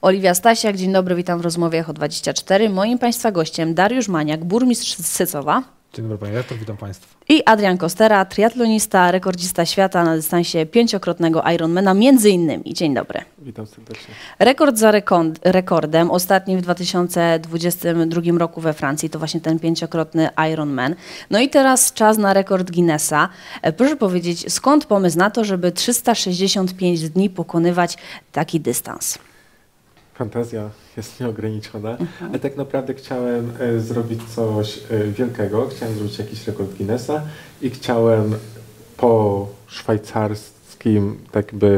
Oliwia Stasiak, dzień dobry, witam w rozmowie Echo24. Moim Państwa gościem Dariusz Maniak, burmistrz Sycowa. Dzień dobry, Panie Redaktor, witam Państwa. I Adrian Kostera, triatlonista, rekordzista świata na dystansie 5-krotnego Ironmana, między innymi. Dzień dobry. Witam serdecznie. Rekord za rekordem, ostatni w 2022 roku we Francji, to właśnie ten 5-krotny Ironman. No i teraz czas na rekord Guinnessa. Proszę powiedzieć, skąd pomysł na to, żeby 365 dni pokonywać taki dystans? Fantazja jest nieograniczona, ale tak naprawdę chciałem zrobić coś wielkiego. Chciałem zrobić jakiś rekord Guinnessa i chciałem po szwajcarskim, tak jakby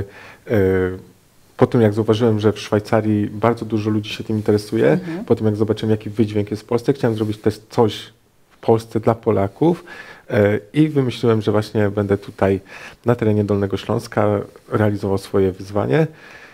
po tym jak zauważyłem, że w Szwajcarii bardzo dużo ludzi się tym interesuje, po tym jak zobaczyłem jaki wydźwięk jest w Polsce, chciałem zrobić też coś w Polsce dla Polaków i wymyśliłem, że właśnie będę tutaj na terenie Dolnego Śląska realizował swoje wyzwanie.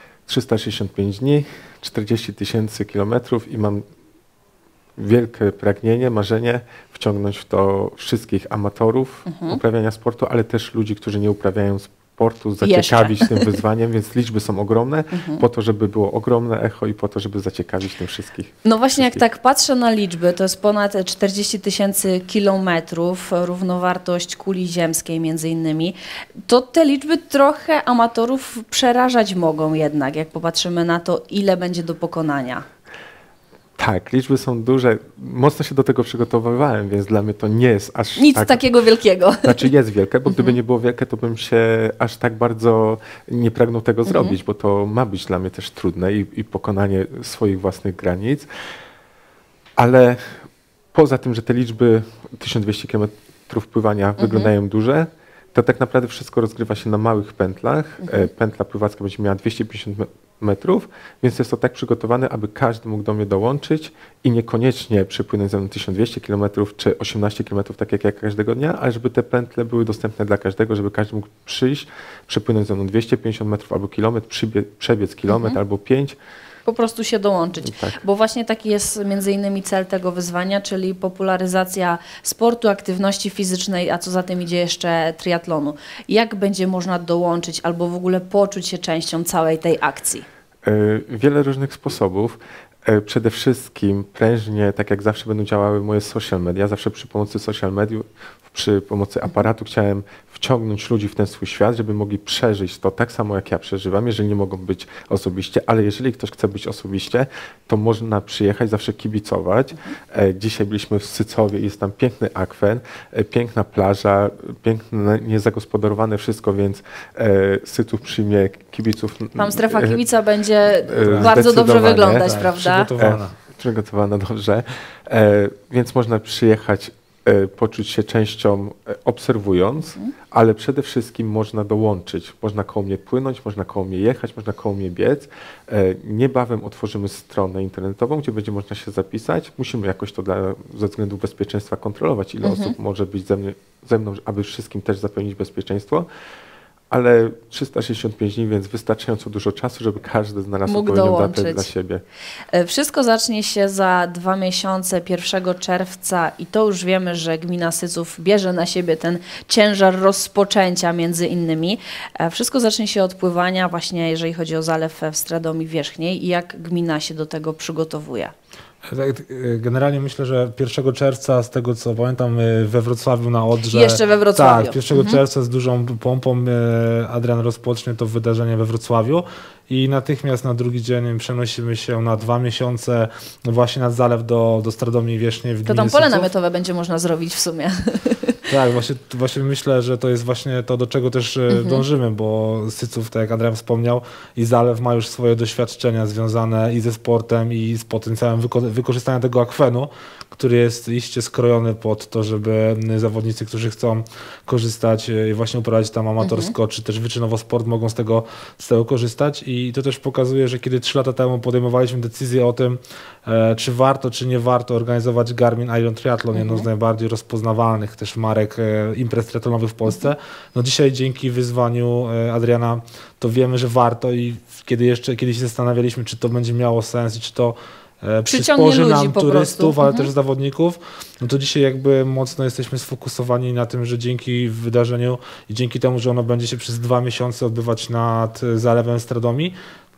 365 dni, 40 000 kilometrów i mam wielkie pragnienie, marzenie wciągnąć w to wszystkich amatorów uprawiania sportu, ale też ludzi, którzy nie uprawiają sportu, zaciekawić tym wyzwaniem, więc liczby są ogromne, po to, żeby było ogromne echo i po to, żeby zaciekawić tym wszystkich. No właśnie, jak tak patrzę na liczby, to jest ponad 40 000 kilometrów, równowartość kuli ziemskiej między innymi, to te liczby trochę amatorów przerażać mogą jednak, jak popatrzymy na to, ile będzie do pokonania. Tak, liczby są duże. Mocno się do tego przygotowywałem, więc dla mnie to nie jest aż nic takiego wielkiego. Znaczy jest wielkie, bo gdyby nie było wielkie, to bym się aż tak bardzo nie pragnął tego zrobić, bo to ma być dla mnie też trudne i pokonanie swoich własnych granic. Ale poza tym, że te liczby 1200 km pływania wyglądają duże, to tak naprawdę wszystko rozgrywa się na małych pętlach. Pętla pływacka będzie miała 250 metrów, więc jest to tak przygotowane, aby każdy mógł do mnie dołączyć i niekoniecznie przypłynąć ze mną 1200 km czy 18 km, tak jak każdego dnia, ale żeby te pętle były dostępne dla każdego, żeby każdy mógł przyjść, przypłynąć ze mną 250 metrów albo kilometr, przebiec kilometr albo 5. Po prostu się dołączyć, Tak. Bo właśnie taki jest między innymi cel tego wyzwania, czyli popularyzacja sportu, aktywności fizycznej, a co za tym idzie jeszcze triatlonu. Jak będzie można dołączyć albo w ogóle poczuć się częścią całej tej akcji? Wiele różnych sposobów. Przede wszystkim prężnie, tak jak zawsze będą działały moje social media, zawsze przy pomocy social mediów, przy pomocy aparatu chciałem wciągnąć ludzi w ten swój świat, żeby mogli przeżyć to tak samo jak ja przeżywam, jeżeli nie mogą być osobiście, ale jeżeli ktoś chce być osobiście, to można przyjechać, zawsze kibicować. Dzisiaj byliśmy w Sycowie, jest tam piękny akwen, piękna plaża, piękne, niezagospodarowane wszystko, więc Syców przyjmie kibiców. Tam strefa kibica będzie bardzo dobrze wyglądać, prawda? Przygotowana dobrze, więc można przyjechać, poczuć się częścią obserwując, ale przede wszystkim można dołączyć. Można koło mnie płynąć, można koło mnie jechać, można koło mnie biec. Niebawem otworzymy stronę internetową, gdzie będzie można się zapisać. Musimy jakoś to ze względu bezpieczeństwa kontrolować, ile osób może być ze mną, aby wszystkim też zapewnić bezpieczeństwo. Ale 365 dni, więc wystarczająco dużo czasu, żeby każdy znalazł odpowiednią datę dla siebie. Wszystko zacznie się za 2 miesiące, 1 czerwca i to już wiemy, że gmina Syców bierze na siebie ten ciężar rozpoczęcia między innymi. Wszystko zacznie się od pływania właśnie, jeżeli chodzi o zalew w Stradomii Wierzchniej i jak gmina się do tego przygotowuje. Generalnie myślę, że 1 czerwca, z tego co pamiętam, we Wrocławiu na Odrze. Jeszcze we Wrocławiu. Tak, 1 czerwca z dużą pompą Adrian rozpocznie to wydarzenie we Wrocławiu i natychmiast na drugi dzień przenosimy się na 2 miesiące właśnie nad zalew do Stradomii Wierzchniej w gminie To tam pole Syców. namiotowe będzie można zrobić w sumie. Tak, właśnie myślę, że to jest właśnie to, do czego też dążymy, bo Syców, tak jak Adrian wspomniał, i zalew ma już swoje doświadczenia związane i ze sportem, i z potencjałem wykorzystania tego akwenu, który jest iście skrojony pod to, żeby zawodnicy, którzy chcą korzystać i właśnie uprawiać tam amatorsko, czy też wyczynowo sport, mogą z tego korzystać. I to też pokazuje, że kiedy 3 lata temu podejmowaliśmy decyzję o tym, czy warto, czy nie warto organizować Garmin Iron Triathlon, jedną z najbardziej rozpoznawalnych też marek imprez triathlonowych w Polsce. No dzisiaj dzięki wyzwaniu Adriana to wiemy, że warto i kiedyś się zastanawialiśmy, czy to będzie miało sens i czy to przysporzy nam turystów, ale też zawodników, no to dzisiaj jakby mocno jesteśmy sfokusowani na tym, że dzięki wydarzeniu i dzięki temu, że ono będzie się przez 2 miesiące odbywać nad zalewem Stradomii,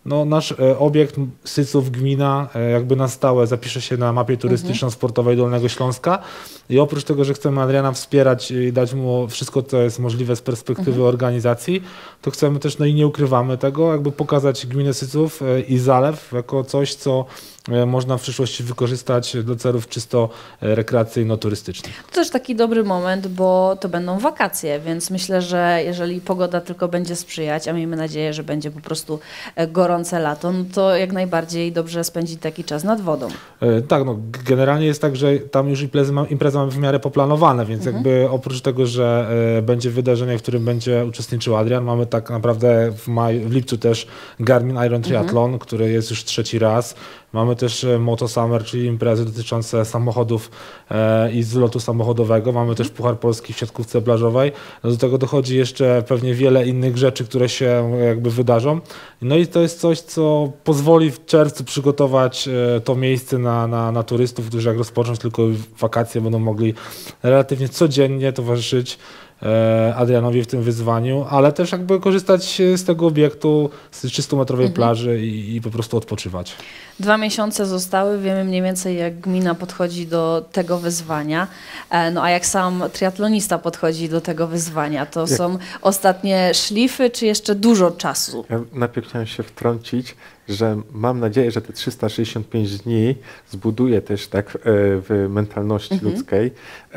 no, nasz obiekt Syców, gmina, jakby na stałe zapisze się na mapie turystyczno-sportowej Dolnego Śląska i oprócz tego, że chcemy Adriana wspierać i dać mu wszystko, co jest możliwe z perspektywy organizacji, to chcemy też, no i nie ukrywamy tego, jakby pokazać gminę Syców i Zalew jako coś, co można w przyszłości wykorzystać do celów czysto rekreacyjno-turystycznych. To też taki dobry moment, bo to będą wakacje, więc myślę, że jeżeli pogoda tylko będzie sprzyjać, a miejmy nadzieję, że będzie po prostu gorące lato, no to jak najbardziej dobrze spędzić taki czas nad wodą. Tak, no generalnie jest tak, że tam już imprezy mamy w miarę poplanowane, więc jakby oprócz tego, że będzie wydarzenie, w którym będzie uczestniczył Adrian, mamy tak naprawdę w lipcu też Garmin Iron Triathlon, który jest już 3. raz. Mamy też Moto Summer, czyli imprezy dotyczące samochodów i zlotu samochodowego. Mamy też Puchar Polski w siatkówce plażowej. No do tego dochodzi jeszcze pewnie wiele innych rzeczy, które się jakby wydarzą. No i to jest coś, co pozwoli w czerwcu przygotować to miejsce na turystów, którzy jak rozpoczną tylko wakacje, będą mogli relatywnie codziennie towarzyszyć Adrianowi w tym wyzwaniu, ale też jakby korzystać z tego obiektu, z 300-metrowej plaży i po prostu odpoczywać. 2 miesiące zostały, wiemy mniej więcej jak gmina podchodzi do tego wyzwania, no a jak sam triatlonista podchodzi do tego wyzwania, to są ostatnie szlify, czy jeszcze dużo czasu? Ja najpierw chciałem się wtrącić, że mam nadzieję, że te 365 dni zbuduje też tak w mentalności ludzkiej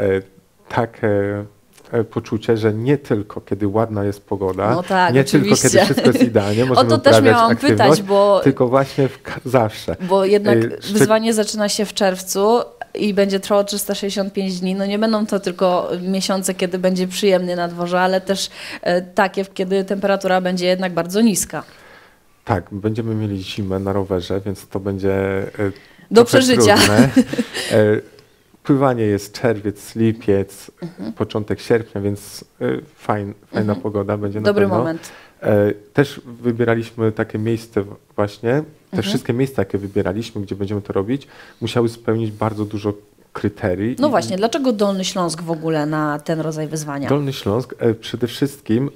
poczucie, że nie tylko kiedy ładna jest pogoda, no tak, nie oczywiście. tylko kiedy wszystko jest idealnie, możemy o to też miałam aktywność, pytać, bo tylko właśnie zawsze. Bo jednak wyzwanie zaczyna się w czerwcu i będzie trwało 365 dni. No nie będą to tylko miesiące, kiedy będzie przyjemnie na dworze, ale też takie, kiedy temperatura będzie jednak bardzo niska. Tak, będziemy mieli zimę na rowerze, więc to będzie do przeżycia. Trudne. Pływanie jest czerwiec, lipiec, początek sierpnia, więc fajna pogoda będzie na dobry pewno. Moment. Też wybieraliśmy takie miejsce właśnie, te wszystkie miejsca, jakie wybieraliśmy, gdzie będziemy to robić, musiały spełnić bardzo dużo kryterii. No właśnie, dlaczego Dolny Śląsk w ogóle na ten rodzaj wyzwania? Dolny Śląsk przede wszystkim,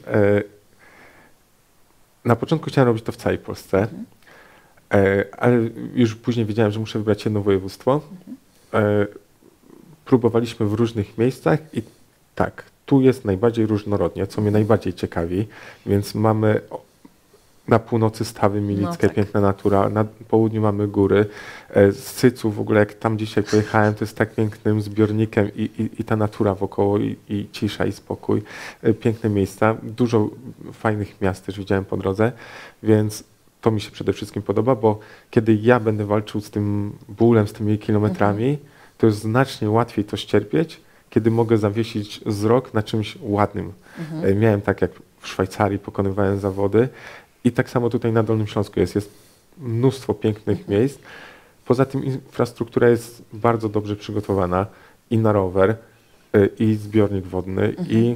na początku chciałem robić to w całej Polsce, ale już później wiedziałem, że muszę wybrać jedno województwo. Próbowaliśmy w różnych miejscach i tak, tu jest najbardziej różnorodnie, co mnie najbardziej ciekawi, więc mamy na północy Stawy Milickie, piękna natura, na południu mamy góry, Syców w ogóle, jak tam dzisiaj pojechałem, to jest tak pięknym zbiornikiem i ta natura wokoło i cisza i spokój, piękne miejsca, dużo fajnych miast też widziałem po drodze, więc to mi się przede wszystkim podoba, bo kiedy ja będę walczył z tym bólem, z tymi kilometrami, to jest znacznie łatwiej to ścierpieć, kiedy mogę zawiesić wzrok na czymś ładnym. Miałem tak jak w Szwajcarii, pokonywałem zawody i tak samo tutaj na Dolnym Śląsku jest mnóstwo pięknych miejsc. Poza tym infrastruktura jest bardzo dobrze przygotowana i na rower, i zbiornik wodny, i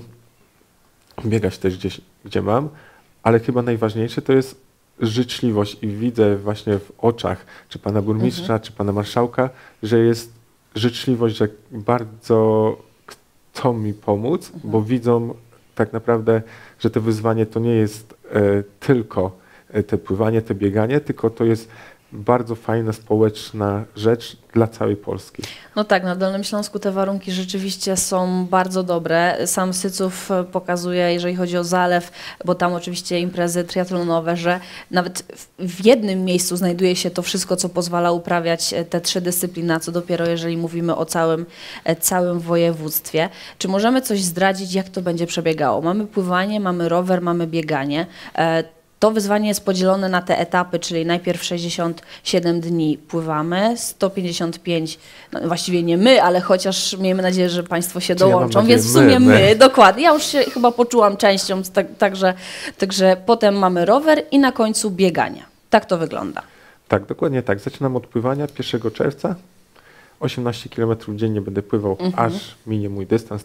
biegać też gdzieś, gdzie mam, ale chyba najważniejsze to jest życzliwość i widzę właśnie w oczach czy pana burmistrza, czy pana marszałka, że jest życzliwość, że bardzo chcą mi pomóc, bo widzą tak naprawdę, że to wyzwanie to nie jest tylko te pływanie, te bieganie, tylko to jest bardzo fajna społeczna rzecz dla całej Polski. No tak, na Dolnym Śląsku te warunki rzeczywiście są bardzo dobre. Sam Syców pokazuje, jeżeli chodzi o Zalew, bo tam oczywiście imprezy triatlonowe, że nawet w jednym miejscu znajduje się to wszystko, co pozwala uprawiać te 3 dyscypliny, a co dopiero jeżeli mówimy o całym województwie. Czy możemy coś zdradzić, jak to będzie przebiegało? Mamy pływanie, mamy rower, mamy bieganie. To wyzwanie jest podzielone na te etapy, czyli najpierw 67 dni pływamy, 155, no właściwie nie my, ale chociaż miejmy nadzieję, że Państwo się dołączą, więc w sumie my, dokładnie. Ja już się chyba poczułam częścią, także potem mamy rower i na końcu bieganie. Tak to wygląda. Tak, dokładnie tak. Zaczynam od pływania 1 czerwca. 18 km dziennie będę pływał, aż minie mój dystans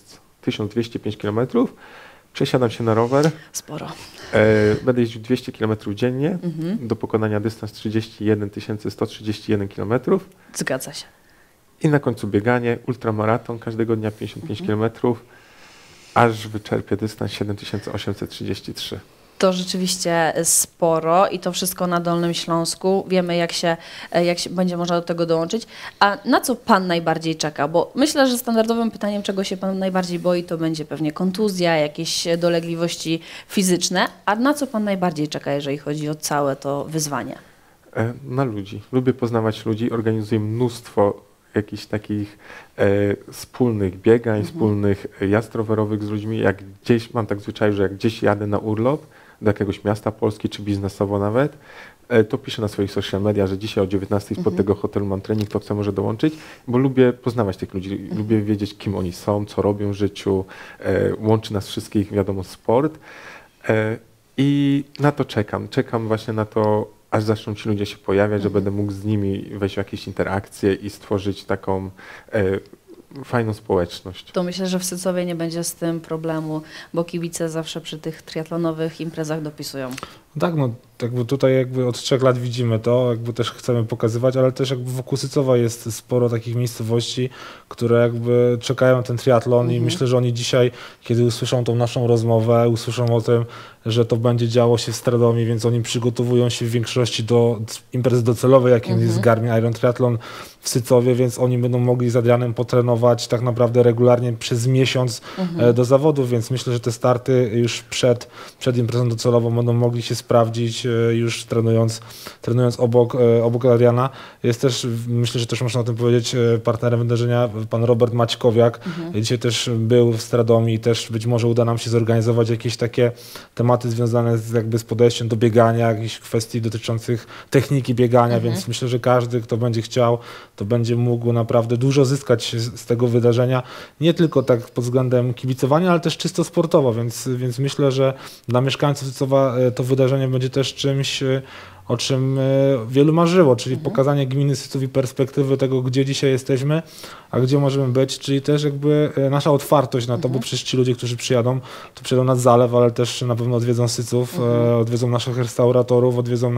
1205 km. Przesiadam się na rower. Sporo. Będę jeździł 200 km dziennie, do pokonania dystans 31 131 km. Zgadza się. I na końcu bieganie, ultramaraton, każdego dnia 55 km, aż wyczerpię dystans 7833. To rzeczywiście sporo i to wszystko na Dolnym Śląsku. Wiemy, jak się będzie można do tego dołączyć. A na co Pan najbardziej czeka? Bo myślę, że standardowym pytaniem, czego się Pan najbardziej boi, to będzie pewnie kontuzja, jakieś dolegliwości fizyczne. A na co Pan najbardziej czeka, jeżeli chodzi o całe to wyzwanie? Na ludzi. Lubię poznawać ludzi, organizuję mnóstwo jakichś takich wspólnych biegań, wspólnych jazd rowerowych z ludźmi. Jak gdzieś, mam tak zwyczaj, że jak gdzieś jadę na urlop do jakiegoś miasta Polski, czy biznesowo nawet, to piszę na swoich social media, że dzisiaj o 19 spod tego hotelu mam trening, to chcę może dołączyć, bo lubię poznawać tych ludzi, lubię wiedzieć, kim oni są, co robią w życiu, łączy nas wszystkich, wiadomo, sport i na to czekam. Czekam właśnie na to, aż zaczną ci ludzie się pojawiać, że będę mógł z nimi wejść w jakieś interakcje i stworzyć taką fajną społeczność. To myślę, że w Sycowie nie będzie z tym problemu, bo kibice zawsze przy tych triatlonowych imprezach dopisują. Tak, no jakby tutaj jakby od 3 lat widzimy to, jakby też chcemy pokazywać, ale też jakby wokół Sycowa jest sporo takich miejscowości, które jakby czekają na ten triatlon i myślę, że oni dzisiaj, kiedy usłyszą tą naszą rozmowę, usłyszą o tym, że to będzie działo się w Stradomie, więc oni przygotowują się w większości do imprezy docelowej, jakim jest Garmin Iron Triathlon w Sycowie, więc oni będą mogli z Adrianem potrenować tak naprawdę regularnie przez miesiąc do zawodów, więc myślę, że te starty już przed imprezą docelową będą mogli się sprawdzić już trenując obok Adriana. Jest też, myślę, że też można o tym powiedzieć, partnerem wydarzenia pan Robert Maćkowiak. Dzisiaj też był w Stradomie i też być może uda nam się zorganizować jakieś takie tematy związane z podejściem do biegania, jakichś kwestii dotyczących techniki biegania, więc myślę, że każdy, kto będzie chciał, to będzie mógł naprawdę dużo zyskać z tego wydarzenia. Nie tylko tak pod względem kibicowania, ale też czysto sportowo, więc myślę, że dla mieszkańców Sycowa to wydarzenie będzie też czymś, o czym wielu marzyło, czyli pokazanie gminy Syców i perspektywy tego, gdzie dzisiaj jesteśmy, a gdzie możemy być, czyli też jakby nasza otwartość na to, bo przecież ci ludzie, którzy przyjadą, to przyjadą nad zalew, ale też na pewno odwiedzą Syców, odwiedzą naszych restauratorów, odwiedzą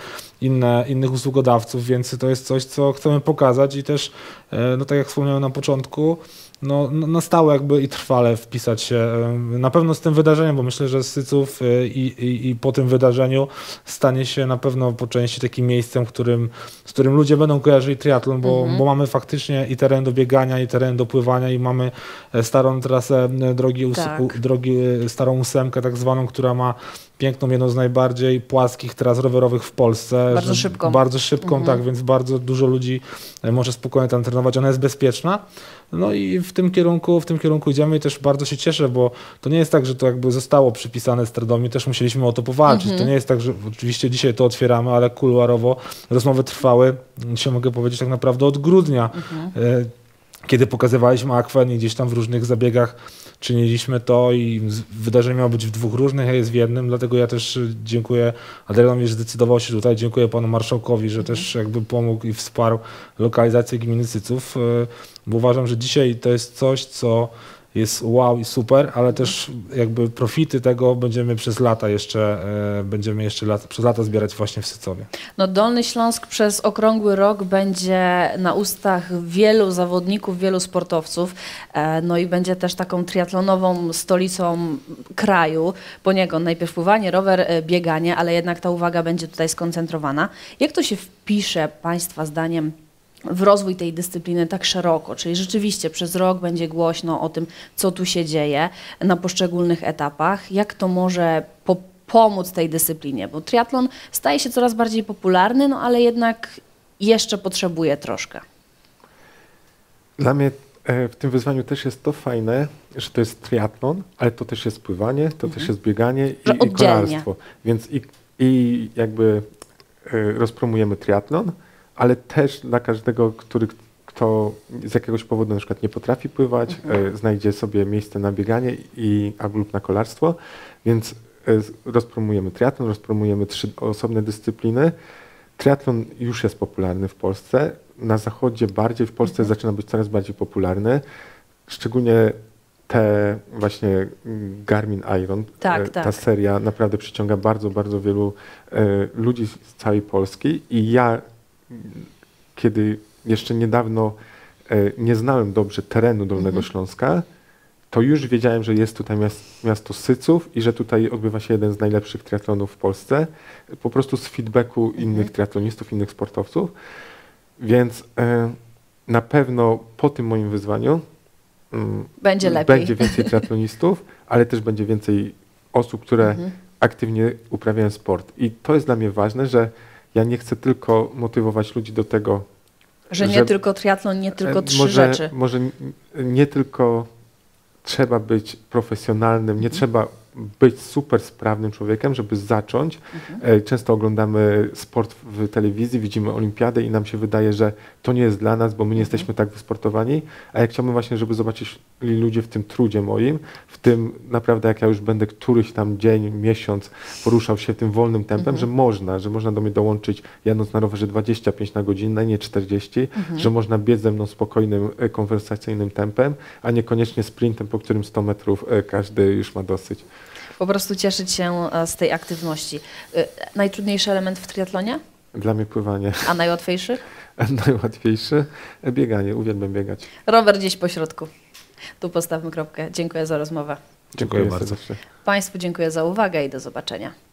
innych usługodawców, więc to jest coś, co chcemy pokazać i też, no tak jak wspomniałem na początku, no, na stałe jakby i trwale wpisać się na pewno z tym wydarzeniem, bo myślę, że Syców i po tym wydarzeniu stanie się na pewno po części takim miejscem, z którym ludzie będą kojarzyli triatlon, bo mamy faktycznie i teren do biegania, i teren do pływania i mamy starą trasę drogi starą ósemkę tak zwaną, która ma piękną, jedną z najbardziej płaskich tras rowerowych w Polsce. Bardzo szybką, tak, więc bardzo dużo ludzi może spokojnie tam trenować. Ona jest bezpieczna. No i w tym kierunku idziemy i też bardzo się cieszę, bo to nie jest tak, że to jakby zostało przypisane Stradomie, też musieliśmy o to powalczyć. To nie jest tak, że oczywiście dzisiaj to otwieramy, ale kuluarowo rozmowy trwały, dzisiaj mogę powiedzieć tak naprawdę od grudnia, kiedy pokazywaliśmy akwen i gdzieś tam w różnych zabiegach czyniliśmy to i wydarzenie miało być w 2 różnych, a jest w jednym, dlatego ja też dziękuję Adrianowi, że zdecydował się tutaj, dziękuję panu marszałkowi, że też jakby pomógł i wsparł lokalizację gminy Syców, bo uważam, że dzisiaj to jest coś, co jest wow i super, ale też jakby profity tego będziemy przez lata zbierać właśnie w Sycowie. No Dolny Śląsk przez okrągły rok będzie na ustach wielu zawodników, wielu sportowców, no i będzie też taką triatlonową stolicą kraju, poniekąd najpierw pływanie, rower, bieganie, ale jednak ta uwaga będzie tutaj skoncentrowana. Jak to się wpisze Państwa zdaniem w rozwój tej dyscypliny tak szeroko, czyli rzeczywiście przez rok będzie głośno o tym, co tu się dzieje na poszczególnych etapach, jak to może pomóc tej dyscyplinie, bo triatlon staje się coraz bardziej popularny, no ale jednak jeszcze potrzebuje troszkę. Dla mnie w tym wyzwaniu też jest to fajne, że to jest triatlon, ale to też jest pływanie, to też jest bieganie i kolarstwo, więc i jakby rozpromujemy triatlon, ale też dla każdego, kto z jakiegoś powodu na przykład nie potrafi pływać, znajdzie sobie miejsce na bieganie lub na kolarstwo, więc rozpromujemy triatlon, rozpromujemy 3 osobne dyscypliny. Triatlon już jest popularny w Polsce, na zachodzie bardziej, w Polsce zaczyna być coraz bardziej popularny, szczególnie te właśnie Garmin Iron, ta seria naprawdę przyciąga bardzo, bardzo wielu ludzi z całej Polski i ja, kiedy jeszcze niedawno nie znałem dobrze terenu Dolnego Śląska, to już wiedziałem, że jest tutaj miasto Syców i że tutaj odbywa się jeden z najlepszych triatlonów w Polsce. Po prostu z feedbacku innych triatlonistów, innych sportowców. Więc na pewno po tym moim wyzwaniu będzie lepiej. Będzie więcej triatlonistów, ale też będzie więcej osób, które aktywnie uprawiają sport. I to jest dla mnie ważne, że ja nie chcę tylko motywować ludzi do tego, że nie tylko triatlon, nie tylko trzy rzeczy. Może nie tylko trzeba być profesjonalnym, nie trzeba być super sprawnym człowiekiem, żeby zacząć. Często oglądamy sport w telewizji, widzimy olimpiadę i nam się wydaje, że to nie jest dla nas, bo my nie jesteśmy tak wysportowani, a ja chciałbym właśnie, żeby zobaczyli ludzie w tym trudzie moim, w tym naprawdę jak ja już będę któryś tam dzień, miesiąc poruszał się tym wolnym tempem, że można do mnie dołączyć jadąc na rowerze 25 na godzinę, nie 40, że można biec ze mną spokojnym, konwersacyjnym tempem, a niekoniecznie sprintem, po którym 100 metrów każdy już ma dosyć. Po prostu cieszyć się z tej aktywności. Najtrudniejszy element w triatlonie? Dla mnie pływanie. A najłatwiejszy? Najłatwiejszy? Bieganie. Uwielbiam biegać. Rower gdzieś po środku. Tu postawmy kropkę. Dziękuję za rozmowę. Dziękuję bardzo. Serdecznie. Państwu dziękuję za uwagę i do zobaczenia.